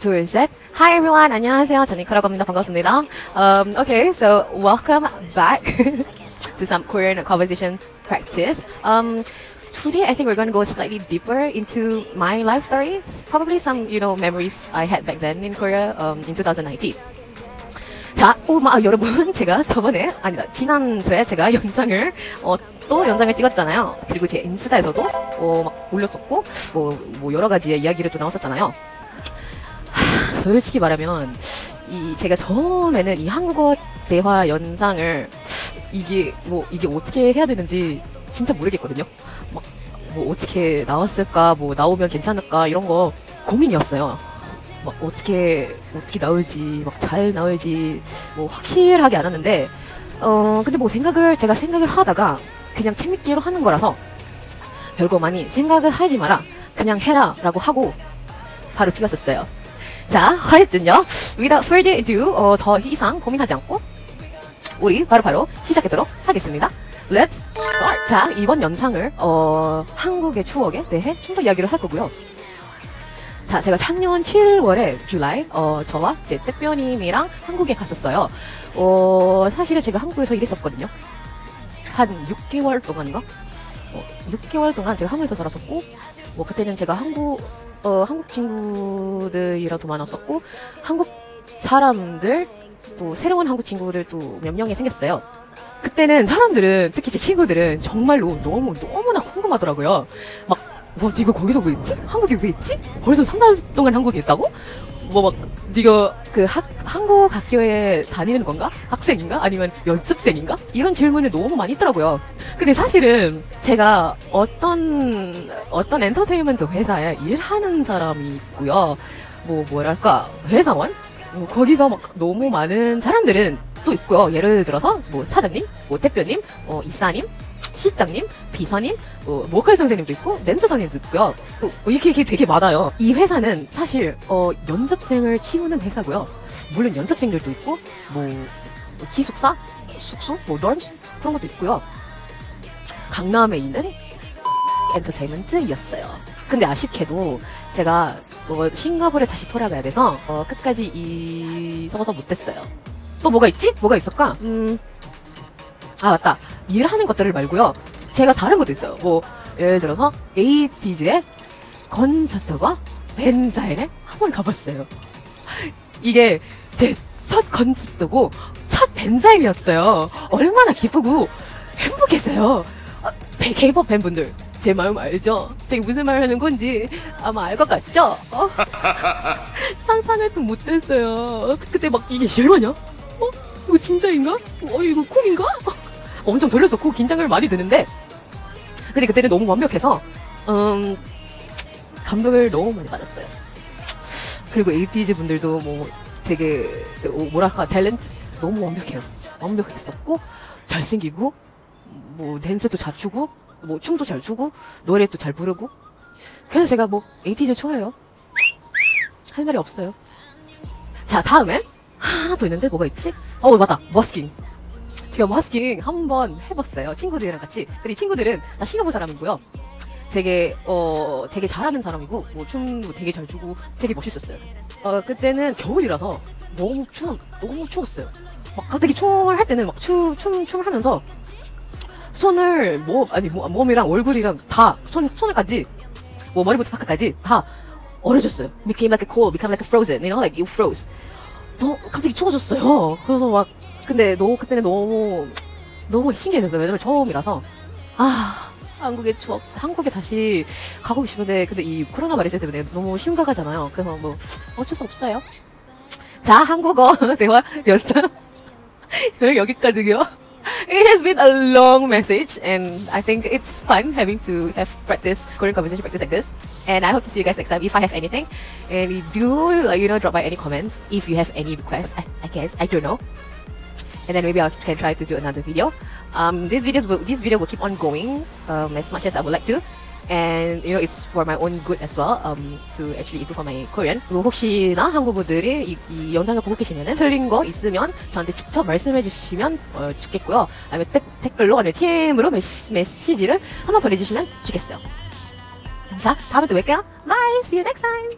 둘, 셋. Hi everyone. 안녕하세요. 저는 이카라고 합니다. 반갑습니다. Okay, so welcome back to some Korean conversation practice. Today I think we're going to go slightly deeper into my life stories. Probably some, memories I had back then in Korea in 2019. 자, 여러분, 제가 지난주에 제가 또 영상을 찍었잖아요. 그리고 제 인스타에서도 막 올렸었고, 여러 가지의 이야기를 또 나왔었잖아요. 솔직히 말하면, 제가 처음에는 이 한국어 대화 영상을, 이게 어떻게 해야 되는지 진짜 모르겠거든요. 어떻게 나왔을까, 나오면 괜찮을까, 이런 거 고민이었어요. 어떻게 나올지, 잘 나올지, 확실하게 안 하는데, 근데 제가 생각을 하다가, 그냥 재밌기로 하는 거라서, 별거 많이 생각을 하지 마라. 그냥 해라. 라고 하고, 바로 찍었었어요. 자, 하여튼요. Without further ado, 더 이상 고민하지 않고, 우리 바로 시작하도록 하겠습니다. Let's start. 자, 이번 영상을, 한국의 추억에 대해 좀 더 이야기를 할 거고요. 자, 제가 작년 7월에, 줄라이, 저와 제 대표님이랑 한국에 갔었어요. 사실은 제가 한국에서 일했었거든요. 한 6개월 동안인가? 6개월 동안 제가 한국에서 살았었고, 그때는 제가 한국 친구들이랑도 많았었고, 한국 사람들, 또 새로운 한국 친구들도 몇 명이 생겼어요. 그때는 사람들은, 특히 제 친구들은 정말로 너무나 궁금하더라고요. 네가 거기서 왜 있지? 한국에 왜 있지? 벌써 3달 동안 한국에 있다고? 네가 한국 학교에 다니는 건가? 학생인가? 아니면 연습생인가? 이런 질문을 너무 많이 있더라고요. 근데 사실은 제가 어떤 엔터테인먼트 회사에 일하는 사람이 있고요. 뭐랄까, 회사원? 거기서 너무 많은 사람들은 또 있고요. 예를 들어서, 사장님, 대표님, 이사님, 실장님, 비서님, 보컬 선생님도 있고, 댄서 선생님도 있고요. 이렇게 되게 많아요. 이 회사는 사실, 연습생을 키우는 회사고요. 물론 연습생들도 있고, 기숙사, 숙소, dorms, 그런 것도 있고요. 강남에 있는 엔터테인먼트였어요. 근데 아쉽게도 제가 싱가포르에 다시 돌아가야 돼서, 끝까지 있어서 못했어요. 또 뭐가 있지? 뭐가 있을까? 맞다. 일하는 것들을 말고요. 제가 다른 것도 있어요. 예를 들어서, 에이티즈의 콘서트와 벤자인에 한번 가봤어요. 이게 제 첫 콘서트고, 첫 벤자인이었어요. 얼마나 기쁘고, 행복했어요. K-pop 팬분들, 제 마음 알죠? 제가 무슨 말 하는 건지 아마 알 것 같죠? 상상을 또 못했어요. 그때 이게 실화냐? 이거 진짜인가? 이거 꿈인가? 엄청 돌렸었고 긴장을 많이 드는데 근데 그때는 너무 완벽해서 감동을 너무 많이 받았어요. 그리고 에이티즈 분들도 되게 뭐랄까 탤런트 너무 완벽해요. 완벽했었고 잘생기고 댄스도 잘 추고 춤도 잘 추고 노래도 잘 부르고 그래서 제가 에이티즈 좋아해요. 할 말이 없어요. 자, 다음엔 하나 더 있는데 뭐가 있지? 맞다. 버스킹. 제가 버스킹 한번 해봤어요. 친구들이랑 같이. 근데 이 친구들은 다 싱가포르 사람이고요. 되게 잘하는 사람이고, 춤도 되게 잘 추고, 되게 멋있었어요. 그때는 겨울이라서 너무 추웠어요. 갑자기 춤을 할 때는 춤을 하면서 손을, 몸이랑 얼굴이랑 다, 손을까지, 머리부터 발끝까지 다 얼어졌어요. Became like a cold, became like a frozen, like you froze. 갑자기 추워졌어요. 그래서 근데 그때는 너무 신기했었어요. 왜냐면 처음이라서. 한국의 추억, 한국에 다시 가고 싶은데, 근데 이 코로나 바이러스 때문에 너무 심각하잖아요. 그래서 어쩔 수 없어요. 자, 한국어 대화 연습. 여기까지요. It has been a long message, and I think it's fun having to have Korean conversation practice like this. And I hope to see you guys next time if I have anything. And we do, drop by any comments if you have any requests. I guess, I don't know. And then maybe I can try to do another video. This video will keep on going as much as I would like to. And it's for my own good as well. To actually improve on my Korean. 그리고 혹시나 한국분들이 이 영상을 보고 계시면은 틀린 거 있으면 저한테 직접 말씀해 주시면 좋겠고요. 아니면 댓글로 아니면 TM으로 메시지를 한번 보내주시면 좋겠어요. 자, 다음에 또 뵐게요. Bye! See you next time!